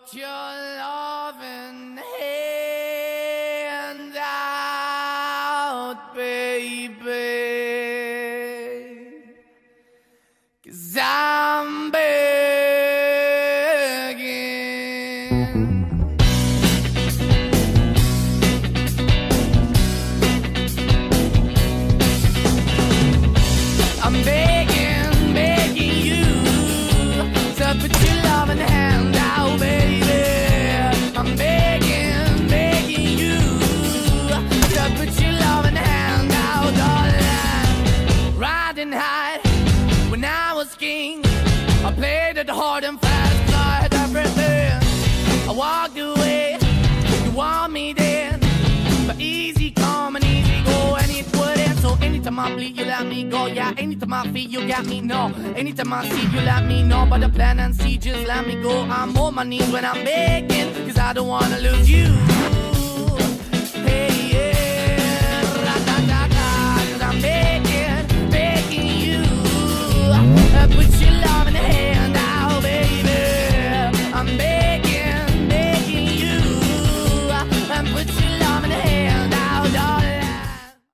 put your loving hand out, baby, 'cause I'm begging. I'm begging, begging you to put your loving hand out, baby. I'm begging, begging you to put your loving hand out, darling. Riding high when I was king, I played it hard and fast, 'cause I had everything. I walked away, you want me then, but easy come and easy go, and it wouldn't. So anytime I bleed, you let me go. Yeah, anytime I feel, you got me, no. Anytime I see, you let me know. But the plan and see, just let me go. I'm on my knees when I'm begging, 'cause I don't wanna lose you.